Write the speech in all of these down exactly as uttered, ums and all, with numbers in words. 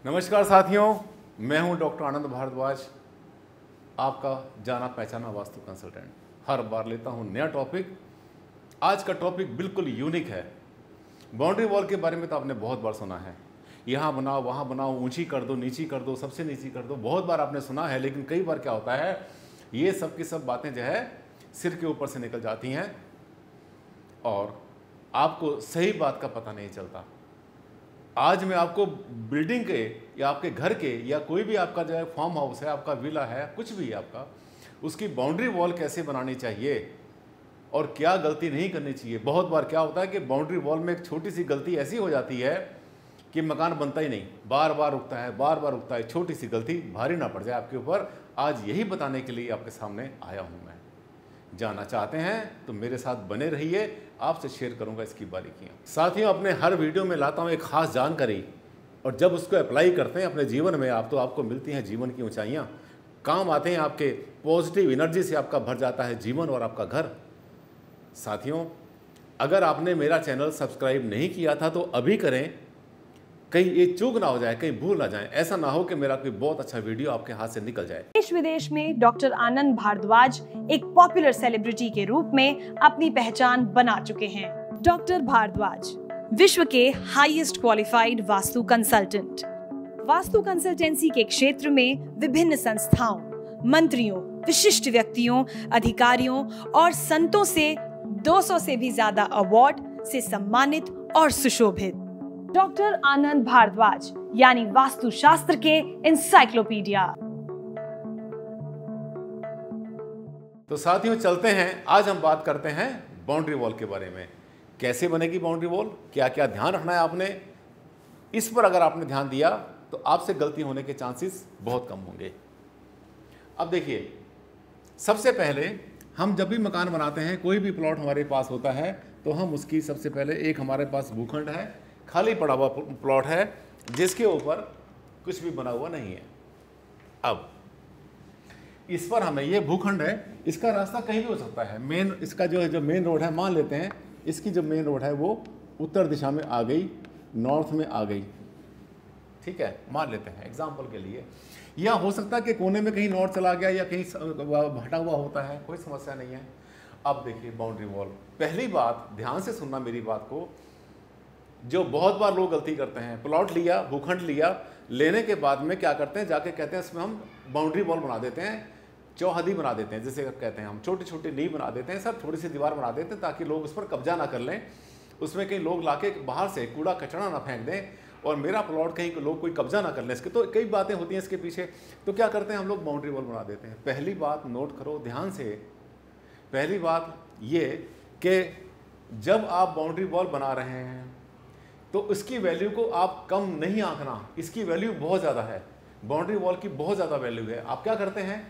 नमस्कार साथियों, मैं हूं डॉक्टर आनंद भारद्वाज, आपका जाना पहचाना वास्तु कंसल्टेंट। हर बार लेता हूं नया टॉपिक। आज का टॉपिक बिल्कुल यूनिक है। बाउंड्री वॉल के बारे में तो आपने बहुत बार सुना है, यहाँ बनाओ वहाँ बनाओ, ऊंची कर दो, नीची कर दो, सबसे नीची कर दो, बहुत बार आपने सुना है। लेकिन कई बार क्या होता है, ये सब की सब बातें जो है सिर के ऊपर से निकल जाती हैं और आपको सही बात का पता नहीं चलता। आज मैं आपको बिल्डिंग के या आपके घर के या कोई भी आपका जो है फार्म हाउस है, आपका विला है, कुछ भी है आपका, उसकी बाउंड्री वॉल कैसे बनानी चाहिए और क्या गलती नहीं करनी चाहिए। बहुत बार क्या होता है कि बाउंड्री वॉल में एक छोटी सी गलती ऐसी हो जाती है कि मकान बनता ही नहीं, बार बार रुकता है, बार बार रुकता है। छोटी सी गलती भारी ना पड़ जाए आपके ऊपर। आज यही बताने के लिए आपके सामने आया हूँ मैं। जानना चाहते हैं तो मेरे साथ बने रहिए, आपसे शेयर करूंगा इसकी बारीकियां। साथियों, अपने हर वीडियो में लाता हूं एक खास जानकारी, और जब उसको अप्लाई करते हैं अपने जीवन में आप, तो आपको मिलती हैं जीवन की ऊंचाइयां, काम आते हैं, आपके पॉजिटिव एनर्जी से आपका भर जाता है जीवन और आपका घर। साथियों, अगर आपने मेरा चैनल सब्सक्राइब नहीं किया था तो अभी करें, कहीं ये चूक ना हो जाए, कहीं भूल ना जाए। ऐसा ना हो कि मेरा कोई बहुत अच्छा वीडियो आपके हाथ से निकल जाए। देश विदेश में डॉक्टर आनंद भारद्वाज एक पॉपुलर सेलिब्रिटी के रूप में अपनी पहचान बना चुके हैं। डॉक्टर भारद्वाज विश्व के highest qualified vastu consultant. Vastu consultancy के क्षेत्र में विभिन्न संस्थाओं, मंत्रियों, विशिष्ट व्यक्तियों, अधिकारियों और संतों से दो सौ से भी ज्यादा अवार्ड से सम्मानित और सुशोभित। डॉक्टर आनंद भारद्वाज यानी वास्तुशास्त्र के इंसाइक्लोपीडिया। तो साथियों, चलते हैं। आज हम बात करते हैं बाउंड्री वॉल के बारे में। कैसे बनेगी बाउंड्री वॉल, क्या क्या ध्यान रखना है आपने, इस पर अगर आपने ध्यान दिया तो आपसे गलती होने के चांसेस बहुत कम होंगे। अब देखिए, सबसे पहले हम जब भी मकान बनाते हैं, कोई भी प्लॉट हमारे पास होता है, तो हम उसकी सबसे पहले, एक हमारे पास भूखंड है, खाली पड़ा हुआ प्लॉट है जिसके ऊपर कुछ भी बना हुआ नहीं है। अब इस पर हमें, ये भूखंड है, इसका रास्ता कहीं भी हो सकता है। मेन, इसका जो है, जो मेन रोड है, मान लेते हैं इसकी जो मेन रोड है वो उत्तर दिशा में आ गई, नॉर्थ में आ गई, ठीक है, मान लेते हैं एग्जाम्पल के लिए। या हो सकता है कि कोने में कहीं नॉर्थ चला गया या कहीं हटा हुआ होता है, कोई समस्या नहीं है। अब देखिए बाउंड्री वॉल, पहली बात ध्यान से सुनना मेरी बात को। जो बहुत बार लोग गलती करते हैं, प्लॉट लिया, भूखंड लिया, लेने के बाद में क्या करते हैं, जाके कहते हैं इसमें हम बाउंड्री वॉल बना देते हैं, चौहदी बना देते हैं, जैसे कहते हैं हम, छोटी छोटी नींव बना देते हैं, सर थोड़ी सी दीवार बना देते हैं ताकि लोग उस पर कब्जा ना कर लें, उसमें कहीं लोग लाके बाहर से कूड़ा कचरा ना फेंक दें और मेरा प्लॉट कहीं लोग कोई कब्जा ना कर लें इसके। तो कई बातें होती हैं इसके पीछे। तो क्या करते हैं हम लोग, बाउंड्री वॉल बना देते हैं। पहली बात नोट करो ध्यान से, पहली बात ये कि जब आप बाउंड्री वॉल बना रहे हैं तो इसकी वैल्यू को आप कम नहीं आंकना, इसकी वैल्यू बहुत ज़्यादा है, बाउंड्री वॉल की बहुत ज़्यादा वैल्यू है। आप क्या करते हैं,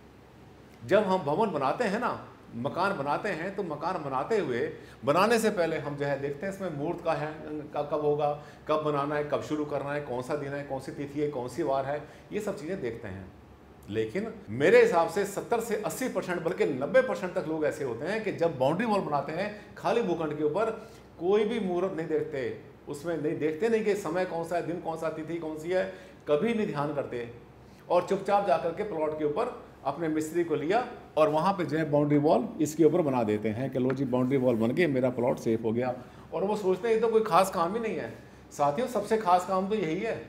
जब हम भवन बनाते हैं ना, मकान बनाते हैं, तो मकान बनाते हुए, बनाने से पहले हम जो है देखते हैं इसमें मुहूर्त का है, कब होगा, कब बनाना है, कब शुरू करना है, कौन सा दिन है, कौन सी तिथि है, कौन सी वार है, ये सब चीज़ें देखते हैं। लेकिन मेरे हिसाब से सत्तर से अस्सी परसेंट बल्कि नब्बे परसेंट तक लोग ऐसे होते हैं कि जब बाउंड्री वॉल बनाते हैं खाली भूखंड के ऊपर, कोई भी मुहूर्त नहीं देखते, उसमें नहीं देखते नहीं कि समय कौन सा है, दिन कौन सा, तिथि कौन सी है, कभी नहीं ध्यान करते, और चुपचाप जाकर के प्लॉट के ऊपर अपने मिस्त्री को लिया और वहाँ पे जो है बाउंड्री वॉल इसके ऊपर बना देते हैं कि लो जी बाउंड्री वॉल बन गई, मेरा प्लॉट सेफ हो गया। और वो सोचते हैं ये तो कोई खास काम ही नहीं है। साथियों, सबसे खास काम तो यही है,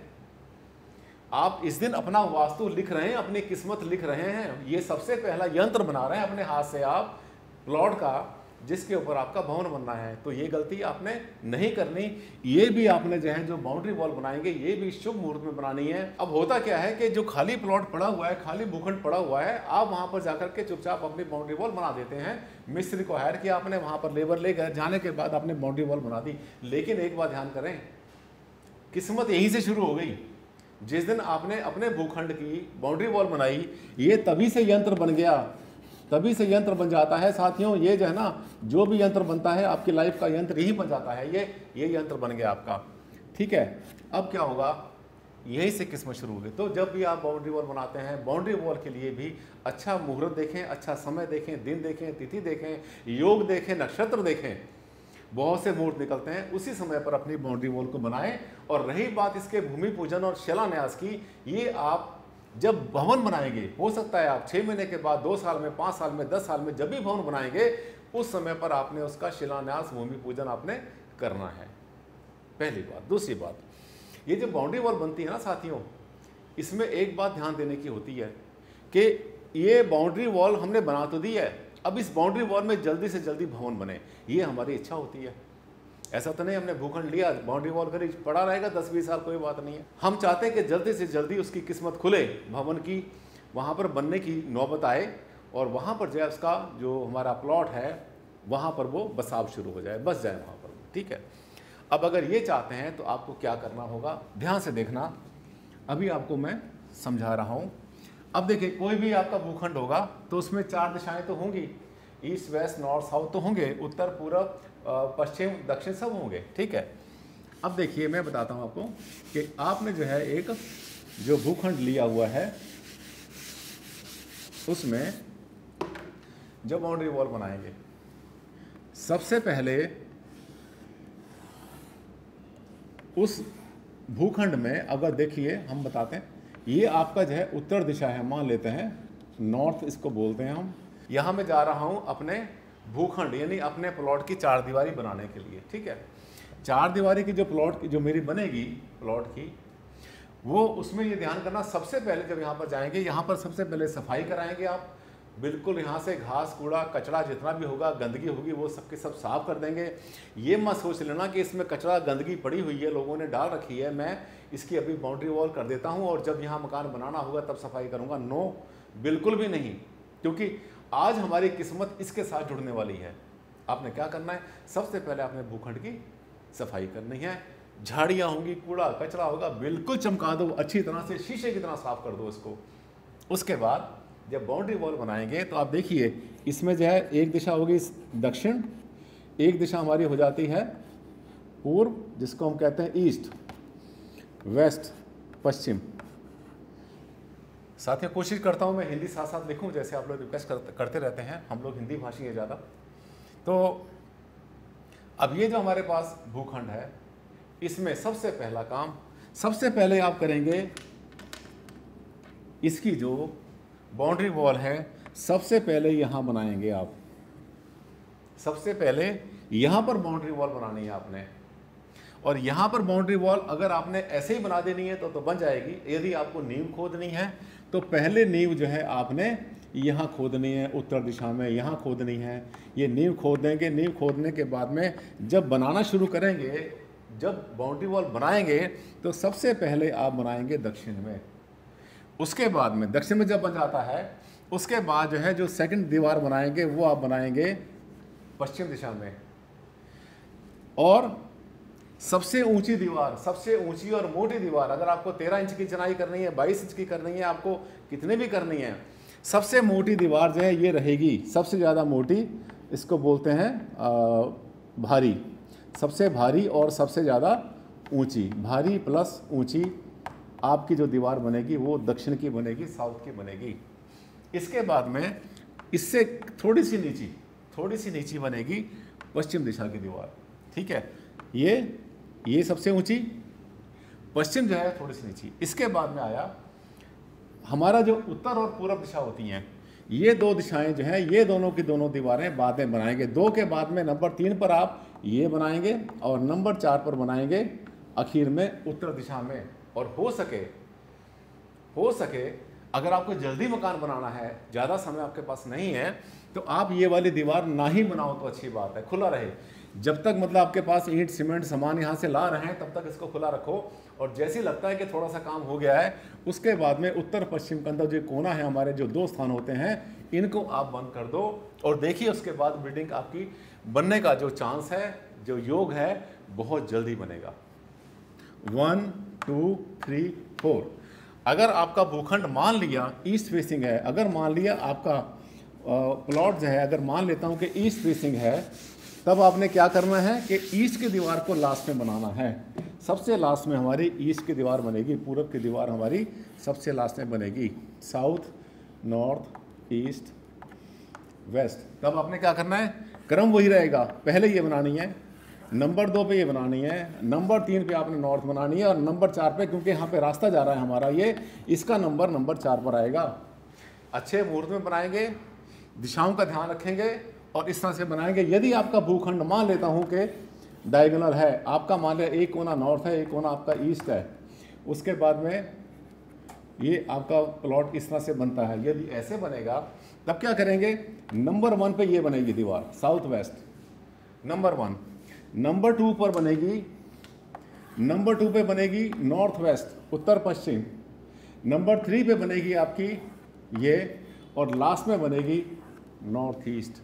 आप इस दिन अपना वास्तु लिख रहे हैं, अपनी किस्मत लिख रहे हैं, ये सबसे पहला यंत्र बना रहे हैं अपने हाथ से आप प्लॉट का, जिसके ऊपर आपका भवन बनना है। तो ये गलती आपने नहीं करनी। ये भी आपने जो है, जो बाउंड्री वॉल बनाएंगे, ये भी शुभ मुहूर्त में बनानी है। अब होता क्या है कि जो खाली प्लॉट पड़ा हुआ है, खाली भूखंड पड़ा हुआ है, आप वहां पर जाकर के चुपचाप अपनी बाउंड्री वॉल बना देते हैं। मिस्त्री को हायर किया आपने, वहां पर लेबर ले गए, जाने के बाद आपने बाउंड्री वॉल बना दी। लेकिन एक बात ध्यान करें, किस्मत यहीं से शुरू हो गई। जिस दिन आपने अपने भूखंड की बाउंड्री वॉल बनाई, ये तभी से यंत्र बन गया, तभी से यंत्र बन जाता है। साथियों, ये जो है ना, जो भी यंत्र बनता है आपकी लाइफ का यंत्र यही बन जाता है। ये ये यंत्र बन गया आपका, ठीक है। अब क्या होगा, यहीं से किस्मत शुरू होगी। तो जब भी आप बाउंड्री वॉल बनाते हैं, बाउंड्री वॉल के लिए भी अच्छा मुहूर्त देखें, अच्छा समय देखें, दिन देखें, तिथि देखें, योग देखें, नक्षत्र देखें। बहुत से मुहूर्त निकलते हैं, उसी समय पर अपनी बाउंड्री वॉल को बनाएं। और रही बात इसके भूमि पूजन और शिलान्यास की, ये आप जब भवन बनाएंगे, हो सकता है आप छः महीने के बाद, दो साल में, पाँच साल में, दस साल में जब भी भवन बनाएंगे, उस समय पर आपने उसका शिलान्यास, भूमि पूजन आपने करना है, पहली बात। दूसरी बात, ये जो बाउंड्री वॉल बनती है ना साथियों, इसमें एक बात ध्यान देने की होती है कि ये बाउंड्री वॉल हमने बना तो दी है, अब इस बाउंड्री वॉल में जल्दी से जल्दी भवन बने, ये हमारी इच्छा होती है। ऐसा तो नहीं हमने भूखंड लिया, बाउंड्री वॉल करी, पड़ा रहेगा दस बीस साल, कोई बात नहीं है। हम चाहते हैं कि जल्दी से जल्दी उसकी किस्मत खुले, भवन की वहाँ पर बनने की नौबत आए, और वहाँ पर जो है उसका जो हमारा प्लॉट है वहाँ पर वो बसाव शुरू हो जाए, बस जाए वहाँ पर, ठीक है। अब अगर ये चाहते हैं तो आपको क्या करना होगा, ध्यान से देखना, अभी आपको मैं समझा रहा हूँ। अब देखिए, कोई भी आपका भूखंड होगा तो उसमें चार दिशाएं तो होंगी, ईस्ट वेस्ट नॉर्थ साउथ तो होंगे, उत्तर पूर्व पश्चिम दक्षिण सब होंगे, ठीक है। अब देखिए मैं बताता हूँ आपको कि आपने जो है एक जो भूखंड लिया हुआ है, उसमें जब बाउंड्री वॉल बनाएंगे, सबसे पहले उस भूखंड में अगर देखिए, हम बताते हैं, ये आपका जो है उत्तर दिशा है, मान लेते हैं नॉर्थ इसको बोलते हैं हम। यहाँ मैं जा रहा हूँ अपने भूखंड यानी अपने प्लॉट की चार दीवारी बनाने के लिए, ठीक है। चार दीवारी की जो प्लॉट की जो मेरी बनेगी प्लॉट की, वो उसमें ये ध्यान करना, सबसे पहले जब यहाँ पर जाएंगे, यहाँ पर सबसे पहले सफाई कराएंगे आप, बिल्कुल यहाँ से घास कूड़ा कचरा जितना भी होगा, गंदगी होगी, वो सबके सब साफ कर देंगे। ये मत सोच लेना कि इसमें कचरा गंदगी पड़ी हुई है, लोगों ने डाल रखी है, मैं इसकी अभी बाउंड्री वॉल कर देता हूँ और जब यहाँ मकान बनाना होगा तब सफाई करूँगा। नो, बिल्कुल भी नहीं, क्योंकि आज हमारी किस्मत इसके साथ जुड़ने वाली है। आपने क्या करना है, सबसे पहले आपने भूखंड की सफाई करनी है, झाड़ियाँ होंगी, कूड़ा कचरा होगा, बिल्कुल चमका दो, अच्छी तरह से शीशे की तरह साफ कर दो इसको। उसके बाद जब बाउंड्री वॉल बनाएंगे तो आप देखिए, इसमें जो है एक दिशा होगी दक्षिण, एक दिशा हमारी हो जाती है पूर्व, जिसको हम कहते हैं ईस्ट, वेस्ट पश्चिम। साथियों कोशिश करता हूँ मैं हिंदी साथ साथ लिखूँ, जैसे आप लोग रिक्वेस्ट करते रहते हैं, हम लोग हिंदी भाषी है ज़्यादा। तो अब ये जो हमारे पास भूखंड है, इसमें सबसे पहला काम, सबसे पहले आप करेंगे, इसकी जो बाउंड्री वॉल है सबसे पहले यहाँ बनाएंगे आप। सबसे पहले यहाँ पर बाउंड्री वॉल बनानी है आपने, और यहाँ पर बाउंड्री वॉल अगर आपने ऐसे ही बना देनी है तो तो बन जाएगी। यदि आपको नींव खोदनी है तो पहले नींव जो है आपने यहाँ खोदनी है, उत्तर दिशा में यहाँ खोदनी है। ये नींव खोद देंगे, नींव खोदने के बाद में जब बनाना शुरू करेंगे, जब बाउंड्री वॉल बनाएंगे तो सबसे पहले आप बनाएंगे दक्षिण में। उसके बाद में दक्षिण में जब बन जाता है, उसके बाद जो है जो सेकंड दीवार बनाएंगे वो आप बनाएंगे पश्चिम दिशा में। और सबसे ऊंची दीवार, सबसे ऊंची और मोटी दीवार, अगर आपको तेरह इंच की चौड़ाई करनी है, बाईस इंच की करनी है, आपको कितने भी करनी है, सबसे मोटी दीवार जो है ये रहेगी, सबसे ज़्यादा मोटी, इसको बोलते हैं आ, भारी, सबसे भारी और सबसे ज़्यादा ऊंची, भारी प्लस ऊंची आपकी जो दीवार बनेगी वो दक्षिण की बनेगी, साउथ की बनेगी। इसके बाद में इससे थोड़ी सी नीची, थोड़ी सी नीची बनेगी पश्चिम दिशा की दीवार, ठीक है। ये ये सबसे ऊंची, पश्चिम जो है थोड़ी सी नीची। इसके बाद में आया हमारा जो उत्तर और पूर्व दिशा होती हैं, ये दो दिशाएं जो हैं, ये दोनों की दोनों दीवारें बाद में बनाएंगे। दो के बाद में नंबर तीन पर आप ये बनाएंगे और नंबर चार पर बनाएंगे आखिर में उत्तर दिशा में। और हो सके हो सके अगर आपको जल्दी मकान बनाना है, ज़्यादा समय आपके पास नहीं है, तो आप ये वाली दीवार ना ही बनाओ तो अच्छी बात है, खुला रहे। जब तक मतलब आपके पास ईंट सीमेंट सामान यहाँ से ला रहे हैं तब तक इसको खुला रखो, और जैसे ही लगता है कि थोड़ा सा काम हो गया है, उसके बाद में उत्तर पश्चिम के अंदर जो कोना है, हमारे जो दो स्थान होते हैं, इनको आप बंद कर दो और देखिए उसके बाद बिल्डिंग आपकी बनने का जो चांस है, जो योग है, बहुत जल्दी बनेगा। One two three four. अगर आपका भूखंड मान लिया ईस्ट फेसिंग है, अगर मान लिया आपका प्लॉट जो है, अगर मान लेता हूँ कि ईस्ट फेसिंग है, तब आपने क्या करना है कि ईस्ट की दीवार को लास्ट में बनाना है। सबसे लास्ट में हमारी ईस्ट की दीवार बनेगी, पूरब की दीवार हमारी सबसे लास्ट में बनेगी, साउथ नॉर्थ ईस्ट वेस्ट। तब आपने क्या करना है, क्रम वही रहेगा, पहले ये बनानी है, नंबर दो पे ये बनानी है, नंबर तीन पे आपने नॉर्थ बनानी है, और नंबर चार पे, क्योंकि यहाँ पे रास्ता जा रहा है हमारा ये, इसका नंबर नंबर चार पर आएगा। अच्छे मुहूर्त में बनाएंगे, दिशाओं का ध्यान रखेंगे और इस तरह से बनाएंगे। यदि आपका भूखंड, मान लेता हूँ कि डायगोनल है आपका, मान लिया एक कोना नॉर्थ है, एक कोना आपका ईस्ट है, उसके बाद में ये आपका प्लॉट इस तरह से बनता है। यदि ऐसे बनेगा तब क्या करेंगे, नंबर वन पे ये बनेगी दीवार south west, number one. Number two पर बनेगी, नंबर टू पे बनेगी नॉर्थ वेस्ट, उत्तर पश्चिम। नंबर थ्री पे बनेगी आपकी ये, और लास्ट में बनेगी नॉर्थ ईस्ट।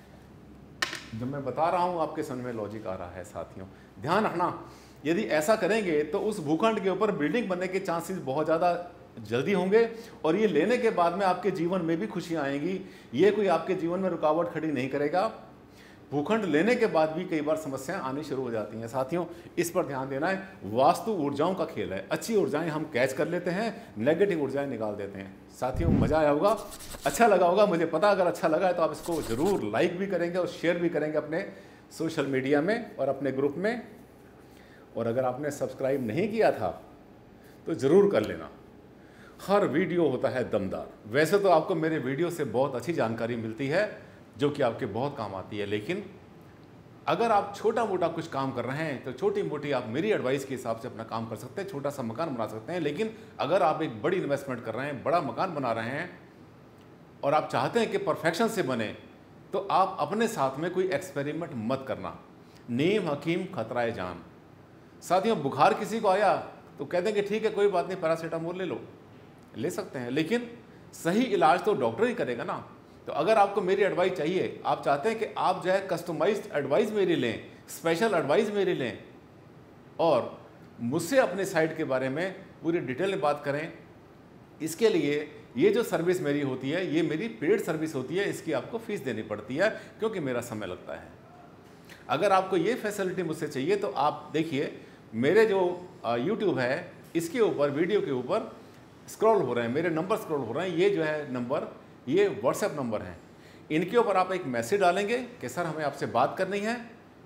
जब मैं बता रहा हूँ आपके समझ में लॉजिक आ रहा है साथियों। ध्यान रखना, यदि ऐसा करेंगे तो उस भूखंड के ऊपर बिल्डिंग बनने के चांसेस बहुत ज़्यादा जल्दी होंगे, और ये लेने के बाद में आपके जीवन में भी खुशियाँ आएंगी। ये कोई आपके जीवन में रुकावट खड़ी नहीं करेगा। भूखंड लेने के बाद भी कई बार समस्याएं आनी शुरू हो जाती हैं साथियों, इस पर ध्यान देना है। वास्तु ऊर्जाओं का खेल है, अच्छी ऊर्जाएं हम कैच कर लेते हैं, नेगेटिव ऊर्जाएं निकाल देते हैं। साथियों मज़ा आया होगा, अच्छा लगा होगा, मुझे पता। अगर अच्छा लगा है तो आप इसको ज़रूर लाइक भी करेंगे और शेयर भी करेंगे अपने सोशल मीडिया में और अपने ग्रुप में। और अगर आपने सब्सक्राइब नहीं किया था तो ज़रूर कर लेना। हर वीडियो होता है दमदार। वैसे तो आपको मेरे वीडियो से बहुत अच्छी जानकारी मिलती है जो कि आपके बहुत काम आती है, लेकिन अगर आप छोटा मोटा कुछ काम कर रहे हैं तो छोटी मोटी आप मेरी एडवाइस के हिसाब से अपना काम कर सकते हैं, छोटा सा मकान बना सकते हैं। लेकिन अगर आप एक बड़ी इन्वेस्टमेंट कर रहे हैं, बड़ा मकान बना रहे हैं और आप चाहते हैं कि परफेक्शन से बने, तो आप अपने साथ में कोई एक्सपेरिमेंट मत करना। नीम हकीम खतराए जान। साथियों बुखार किसी को आया तो कह देंगे ठीक है कोई बात नहीं, पैरासीटामोल ले लो, ले सकते हैं, लेकिन सही इलाज तो डॉक्टर ही करेगा ना। तो अगर आपको मेरी एडवाइस चाहिए, आप चाहते हैं कि आप जो है कस्टमाइज्ड एडवाइस मेरी लें, स्पेशल एडवाइस मेरी लें और मुझसे अपने साइट के बारे में पूरी डिटेल में बात करें, इसके लिए ये जो सर्विस मेरी होती है ये मेरी पेड सर्विस होती है। इसकी आपको फीस देनी पड़ती है क्योंकि मेरा समय लगता है। अगर आपको ये फैसिलिटी मुझसे चाहिए तो आप देखिए मेरे जो यूट्यूब है इसके ऊपर, वीडियो के ऊपर स्क्रॉल हो रहे हैं, मेरे नंबर स्क्रॉल हो रहे हैं। ये जो है नंबर, ये व्हाट्सएप नंबर हैं। इनके ऊपर आप एक मैसेज डालेंगे कि सर हमें आपसे बात करनी है,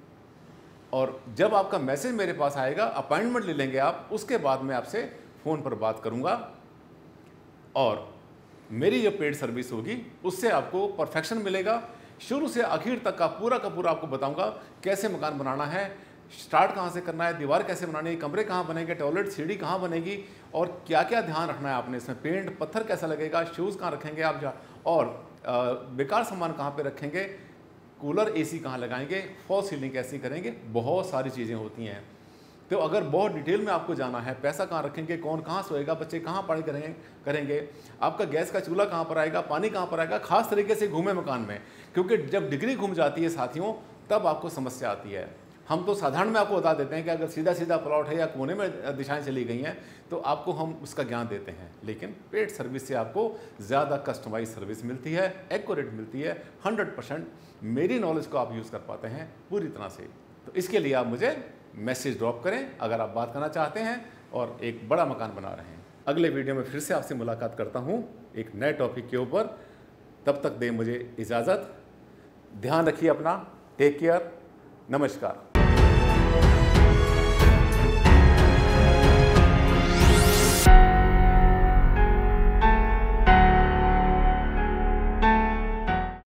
और जब आपका मैसेज मेरे पास आएगा, अपॉइंटमेंट ले लेंगे आप, उसके बाद मैं आपसे फ़ोन पर बात करूंगा और मेरी जो पेड सर्विस होगी उससे आपको परफेक्शन मिलेगा। शुरू से आखिर तक का पूरा का पूरा आपको बताऊंगा कैसे मकान बनाना है, स्टार्ट कहाँ से करना है, दीवार कैसे बनानी है, कमरे कहाँ बनेंगे, टॉयलेट सीढ़ी कहाँ बनेगी, और क्या क्या ध्यान रखना है आपने इसमें, पेंट पत्थर कैसा लगेगा, शूज़ कहाँ रखेंगे आप जा, और बेकार सामान कहाँ पे रखेंगे, कूलर एसी कहाँ लगाएंगे, फॉल सीलिंग कैसी करेंगे, बहुत सारी चीज़ें होती हैं। तो अगर बहुत डिटेल में आपको जाना है, पैसा कहाँ रखेंगे, कौन कहाँ सोएगा, बच्चे कहाँ पढ़ाई करेंगे करेंगे आपका गैस का चूल्हा कहाँ पर आएगा, पानी कहाँ पर आएगा, खास तरीके से घूमे मकान में, क्योंकि जब डिग्री घूम जाती है साथियों तब आपको समस्या आती है। हम तो साधारण में आपको बता देते हैं कि अगर सीधा सीधा प्लॉट है या कोने में दिशाएं चली गई हैं तो आपको हम उसका ज्ञान देते हैं, लेकिन पेड सर्विस से आपको ज़्यादा कस्टमाइज सर्विस मिलती है, एक्यूरेट मिलती है, हंड्रेड परसेंट मेरी नॉलेज को आप यूज़ कर पाते हैं पूरी तरह से। तो इसके लिए आप मुझे मैसेज ड्रॉप करें अगर आप बात करना चाहते हैं और एक बड़ा मकान बना रहे हैं। अगले वीडियो में फिर से आपसे मुलाकात करता हूँ एक नए टॉपिक के ऊपर। तब तक दें मुझे इजाज़त। ध्यान रखिए अपना, टेक केयर, नमस्कार।